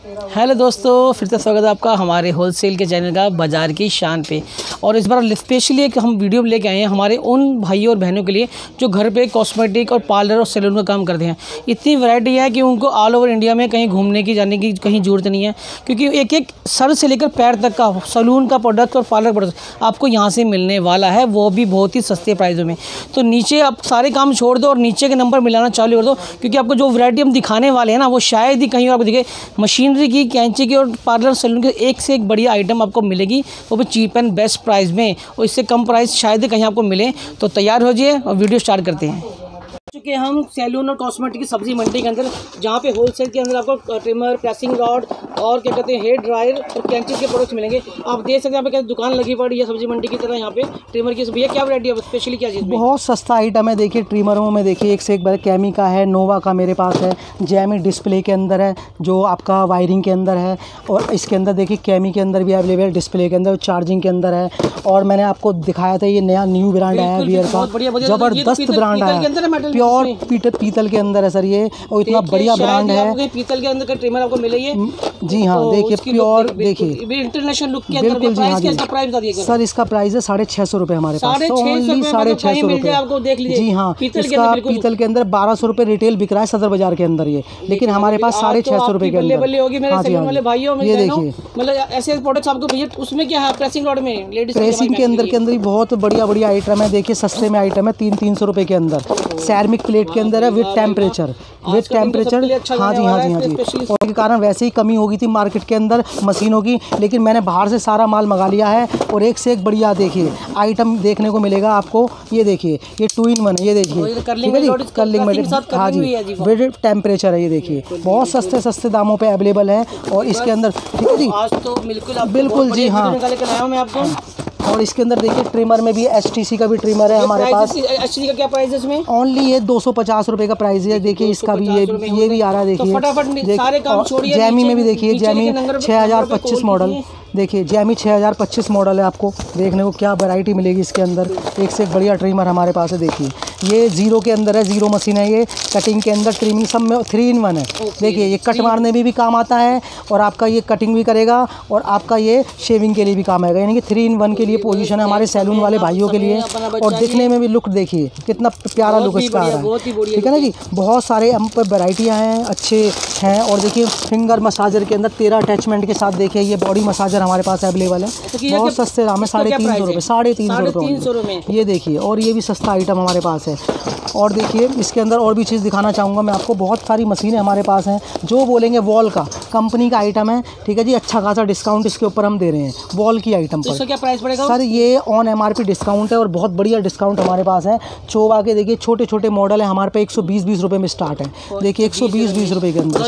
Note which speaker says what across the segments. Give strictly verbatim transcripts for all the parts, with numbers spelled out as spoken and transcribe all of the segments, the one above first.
Speaker 1: Hello दोस्तों, फिर से स्वागत है आपका हमारे होलसेल के चैनल का बाज़ार की शान पे। और इस बार स्पेशली एक हम वीडियो लेके आए हैं हमारे उन भाइयों और बहनों के लिए जो घर पे कॉस्मेटिक और पार्लर और सैलून का काम करते हैं। इतनी वैरायटी है कि उनको ऑल ओवर इंडिया में कहीं घूमने की जाने की कहीं ज़रूरत नहीं है, क्योंकि एक एक सर से लेकर पैर तक का सैलून का प्रोडक्ट और पार्लर प्रोडक्ट आपको यहाँ से मिलने वाला है, वो भी बहुत ही सस्ते प्राइसों में। तो नीचे आप सारे काम छोड़ दो और नीचे के नंबर मिलाना चालू कर दो, क्योंकि आपको जो वैरायटी हम दिखाने वाले हैं ना, वो शायद ही कहीं आपको दिखे। मशीनरी की, कैंची की और पार्लर सैलून की एक से एक बढ़िया आइटम आपको मिलेगी, वो भी चीप एंड बेस्ट प्राइस में, और इससे कम प्राइस शायद ही कहीं आपको मिले। तो तैयार हो जाइए और वीडियो स्टार्ट करते हैं। चूँकि हम सैलून और कॉस्मेटिक की सब्जी मंडी के अंदर, जहाँ पे होलसेल के अंदर आपको ट्रिमर, प्रेसिंग रॉड और क्या कहते हैं हेयर ड्रायर और कैंची के प्रोडक्ट्स मिलेंगे। आप देख सकते हैं यहाँ पे क्या दुकान लगी पड़ी है सब्जी मंडी की तरह। यहाँ पे ट्रिमर की भैया क्या वैरायटी है, स्पेशली क्या चीज़?
Speaker 2: बहुत सस्ता आइटम है। देखिए ट्रिमरों में देखिए एक से एक बार कैमी का है, नोवा का मेरे पास है, जैमी डिस्प्ले के अंदर है जो आपका वायरिंग के अंदर है, और इसके अंदर देखिए कैमी के अंदर भी अवेलेबल है, डिस्प्ले के अंदर, चार्जिंग के अंदर है। और मैंने आपको दिखाया था ये नया न्यू ब्रांड आया है वियर का, ज़बरदस्त ब्रांड है, प्योर पीतल पीतल के अंदर है सर ये, और इतना बढ़िया ब्रांड है।
Speaker 1: पीतल के अंदर का ट्रिमर आपको मिले ये।
Speaker 2: जी हाँ, देखिए प्योर, देखिए
Speaker 1: इंटरनेशनल लुक के अंदर।
Speaker 2: बिल्कुल जी हाँ जी। सर इसका प्राइस है साढ़े छः सौ रुपये हमारे पास, साढ़े छः सौ रुपये आपको देख लीजिए। जी हाँ, इसका पीतल के अंदर बारह सौ रुपये रिटेल बिक रहा है सदर बाजार के अंदर ये, लेकिन हमारे पास साढ़े छः सौ रुपये के अंदर। हाँ जी हाँ, ये देखिए
Speaker 1: मतलब ऐसे प्रोडक्ट्स आपको भैया। उसमें क्या है प्रेसिंग रॉड में, लेडीज
Speaker 2: प्रेसिंग के अंदर के अंदर ही बहुत बढ़िया बढ़िया आइटम है। देखिए सस्ते में आइटम है, तीन तीन सौ रुपये के अंदर। सैरमिक प्लेट के अंदर है विद टेम्परेचर, विद टेम्परेचर। हाँ जी हाँ जी हाँ जी। और के कारण वैसे ही कमी हो गई थी मार्केट के अंदर मशीनों की, लेकिन मैंने बाहर से सारा माल मंगा लिया है, और एक से एक बढ़िया देखिए आइटम देखने को मिलेगा आपको। ये देखिए ये टू इन वन है, ये देखिए ठीक है जी, कर्लिंग में। हाँ जी, विद टेम्परेचर है, ये देखिए बहुत सस्ते सस्ते दामों पे अवेलेबल है। और इसके अंदर ठीक है जी,
Speaker 1: आज तो बिल्कुल
Speaker 2: बिल्कुल जी हाँ। और इसके अंदर देखिए ट्रिमर में भी एच टी सी का भी ट्रिमर है हमारे पास।
Speaker 1: एच टी सी का क्या प्राइस है इसमें?
Speaker 2: ओनली ये दो सौ पचास रुपए का प्राइस है। देखिए इसका भी ये ये भी आ रहा है, देखिए
Speaker 1: फटाफट सारे काम छोड़िए।
Speaker 2: जैमी में भी देखिए, जैमी छः हज़ार पच्चीस मॉडल, देखिए जैमी छः हज़ार पच्चीस मॉडल है। आपको देखने को क्या वैरायटी मिलेगी इसके अंदर, एक से एक बढ़िया ट्रिमर हमारे पास है। देखिए ये जीरो के अंदर है, जीरो मशीन है ये, कटिंग के अंदर, ट्रिमिंग सब में थ्री इन वन है। देखिए ये कट मारने में भी काम आता है, और आपका ये कटिंग भी करेगा, और आपका ये शेविंग के लिए भी काम आएगा, यानी कि थ्री इन वन के लिए पोजीशन है हमारे सैलून वाले भाइयों के लिए। और दिखने में भी लुक देखिए कितना प्यारा लुक इसका आ रहा है, ठीक है ना जी। बहुत सारे हम पर वैराइटियाँ हैं, अच्छे हैं। और देखिए फिंगर मसाजर के अंदर तेरह अटैचमेंट के साथ देखिए ये बॉडी मसाजर हमारे पास अवेलेबल है। बहुत सस्ते दाम है, साढ़े तीन सौ रुपये, साढ़े तीन सौ रुपये ये देखिए। और ये भी सस्ता आइटम हमारे पास है। और देखिए इसके अंदर और भी चीज़ दिखाना चाहूँगा मैं आपको, बहुत सारी मशीनें हमारे पास हैं। जो बोलेंगे वॉल का, कंपनी का आइटम है, ठीक है जी। अच्छा खासा डिस्काउंट इसके ऊपर हम दे रहे हैं वॉल की आइटम पर।
Speaker 1: इसका क्या प्राइस पड़ेगा
Speaker 2: सर? ये on M R P discount है, और बहुत बढ़िया डिस्काउंट हमारे पास है। चोवा के देखिए छोटे छोटे मॉडल है हमारे पे, एक सौ बीस बीस रुपये में स्टार्ट है। देखिए एक सौ बीस बीस रुपये के अंदर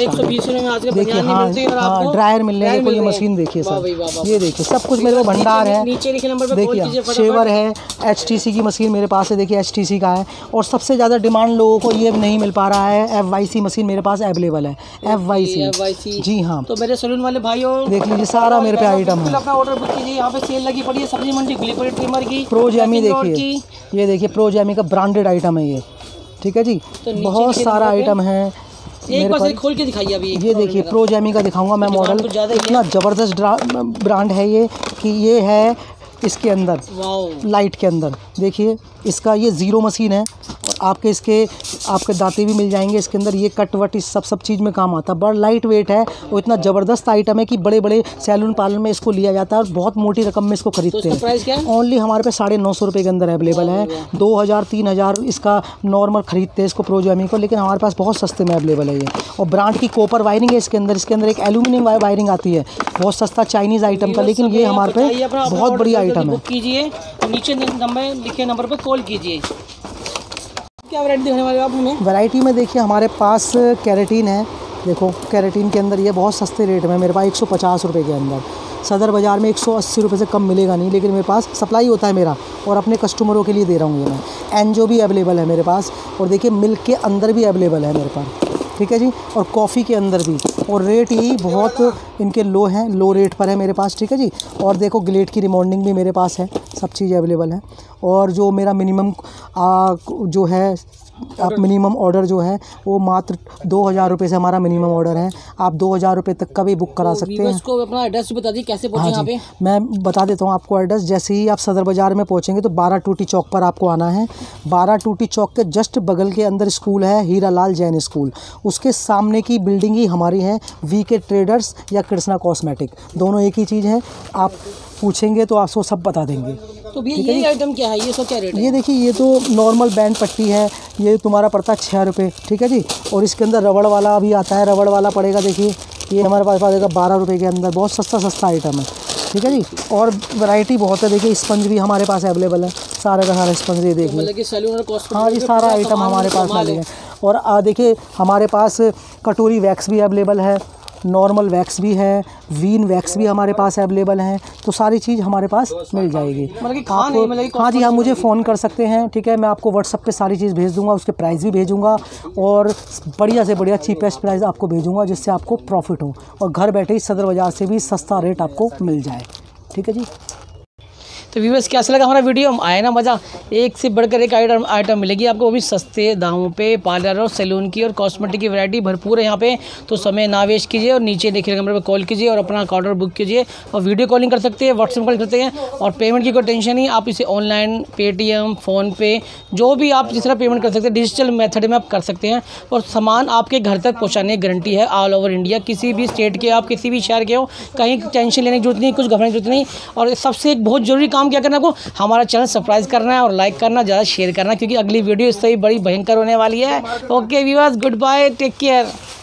Speaker 2: देखिए। हाँ हाँ, ड्रायर मिलने को ये मशीन देखिए सर, ये देखिए सब कुछ मेरे को भंडार है। देखिए शेवर है, एच टी सी की मशीन मेरे पास है, देखिए एच टी सी का है। और सबसे ज़्यादा डिमांड लोगों को ये नहीं मिल पा रहा है, एफ वाई सी मशीन मेरे पास अवेलेबल है, एफ वाई सी। जी हाँ,
Speaker 1: तो मेरे सैलून वाले भाइयों
Speaker 2: देख लीजिए सारा मेरे पे आइटम है।
Speaker 1: अपना ऑर्डर बुक कीजिए, यहाँ पे सेल लगी पड़ी है सब्जी मंडी ग्लिपर ट्रिमर की।
Speaker 2: प्रो जैमी देखिए, ये देखिए प्रो जैमी का ब्रांडेड आइटम है ये, ठीक है जी। बहुत सारा आइटम है,
Speaker 1: एक बार खोल के दिखाइए अभी।
Speaker 2: ये देखिए प्रो जैमी का दिखाऊंगा मैं मॉडल, इतना ज़बरदस्त ब्रांड है ये कि ये है इसके अंदर लाइट के अंदर। देखिए इसका ये ज़ीरो मशीन है, और आपके इसके आपके दांते भी मिल जाएंगे इसके अंदर। ये कट वट इस सब सब चीज़ में काम आता है, बड़ा लाइट वेट है, और इतना ज़बरदस्त आइटम है कि बड़े बड़े सैलून पार्लर में इसको लिया जाता है, और बहुत मोटी रकम में इसको खरीदते हैं।
Speaker 1: प्राइस क्या है?
Speaker 2: ओनली हमारे पे साढ़े नौ सौ रुपये के अंदर अवेलेबल है। दो हज़ार तीन हज़ार इसका नॉर्मल खरीदते हैं इसको प्रोजैमी को, लेकिन हमारे पास बहुत सस्ते में अवेलेबल है ये। और ब्रांड की कॉपर वायरिंग है इसके अंदर, इसके अंदर एक एल्यूमिनियम वायरिंग आती है, बहुत सस्ता चाइनीज़ आइटम का, लेकिन ये हमारे पे बहुत बढ़िया आइटम है।
Speaker 1: कीजिए, नीचे नंबर लिखे नंबर पर कॉल कीजिए। क्या वैरायटी दिखाने वाले आप हमें?
Speaker 2: वैरायटी में देखिए हमारे पास कैरेटीन है, देखो कैरेटीन के अंदर ये बहुत सस्ते रेट में मेरे पास एक सौ पचास रुपये के अंदर। सदर बाज़ार में एक सौ अस्सी रुपये से कम मिलेगा नहीं, लेकिन मेरे पास सप्लाई होता है मेरा, और अपने कस्टमरों के लिए दे रहा हूँ ये मैं। एनजो भी अवेलेबल है मेरे पास, और देखिए मिल्क के अंदर भी अवेलेबल है मेरे पास, ठीक है जी। और कॉफ़ी के अंदर भी, और रेट ही बहुत इनके लो हैं, लो रेट पर है मेरे पास, ठीक है जी। और देखो ग्लेड की रिमॉन्डिंग भी मेरे पास है, सब चीज़ अवेलेबल है। और जो मेरा मिनिमम जो है आप मिनिमम ऑर्डर जो है वो मात्र दो हज़ार रुपये से हमारा मिनिमम ऑर्डर है। आप दो हज़ार रुपये तक का भी बुक करा
Speaker 1: तो
Speaker 2: सकते हैं।
Speaker 1: इसको अपना एड्रेस बता दी कैसे पहुँचे यहाँ पे?
Speaker 2: मैं बता देता हूँ आपको एड्रेस। जैसे ही आप सदर बाज़ार में पहुँचेंगे तो बारह टूटी चौक पर आपको आना है। बारह टूटी चौक के जस्ट बगल के अंदर स्कूल है हीरा लाल जैन स्कूल, उसके सामने की बिल्डिंग ही हमारी है वी के ट्रेडर्स या कृष्णा कॉस्मेटिक, दोनों एक ही चीज़ है। आप पूछेंगे तो आपको सब बता देंगे।
Speaker 1: तो भैया ये आइटम क्या है, ये सब क्या रेट है?
Speaker 2: ये देखिए ये तो नॉर्मल बैंड पट्टी है, ये तुम्हारा पड़ता है छः रुपये, ठीक है जी। और इसके अंदर रबड़ वाला भी आता है, रबड़ वाला पड़ेगा देखिए ये हमारे पास पड़ेगा बारह रुपये के अंदर, बहुत सस्ता सस्ता आइटम है, ठीक है जी। और वैरायटी बहुत है, देखिए स्पंज भी हमारे पास अवेलेबल है, सारे का सारा स्पंज ये देखिए।
Speaker 1: मतलब कि सैलून और कॉस्मेटिक
Speaker 2: हाँ ये सारा आइटम हमारे पास मिलेगा। और आ, देखिए हमारे पास कटोरी वैक्स भी अवेलेबल है, नॉर्मल वैक्स भी है, वीन वैक्स भी हमारे पास अवेलेबल है, तो सारी चीज़ हमारे पास मिल जाएगी।
Speaker 1: मतलब कि
Speaker 2: आप
Speaker 1: मतलब
Speaker 2: हाँ जी हाँ मुझे फ़ोन कर सकते हैं, ठीक है। मैं आपको व्हाट्सएप पे सारी चीज़ भेज दूंगा, उसके प्राइस भी भेजूंगा और बढ़िया से बढ़िया चीपेस्ट प्राइस आपको भेजूंगा जिससे आपको प्रॉफिट हो और घर बैठे ही सदर बाज़ार से भी सस्ता रेट आपको मिल जाए, ठीक है जी।
Speaker 1: तो व्यूअर्स कैसा लगा हमारा वीडियो? हम आए ना मज़ा, एक से बढ़कर एक आइटम आइटम मिलेगी आपको, वो भी सस्ते दामों पे। पार्लर और सैलून की और कॉस्मेटिक की वैरायटी भरपूर है यहाँ पे, तो समय ना वेस्ट कीजिए और नीचे देखे नंबर पर कॉल कीजिए और अपना ऑर्डर बुक कीजिए। और वीडियो कॉलिंग कर सकते हैं, व्हाट्सएप कॉल करते हैं। और पेमेंट की कोई टेंशन नहीं, आप इसे ऑनलाइन पेटीएम फ़ोनपे जो भी आप जिस तरह पेमेंट कर सकते हैं डिजिटल मेथड में आप कर सकते हैं। और सामान आपके घर तक पहुँचाने की गारंटी है ऑल ओवर इंडिया, किसी भी स्टेट के आप किसी भी शहर के हो, कहीं टेंशन लेने की जरूरत नहीं, कुछ घबराने की जरूरत नहीं। और सबसे एक बहुत जरूरी काम क्या करना है आपको, हमारा चैनल सब्सक्राइब करना है और लाइक करना, ज़्यादा शेयर करना, क्योंकि अगली वीडियो इससे ही बड़ी भयंकर होने वाली है। Okay viewers, goodbye, take care.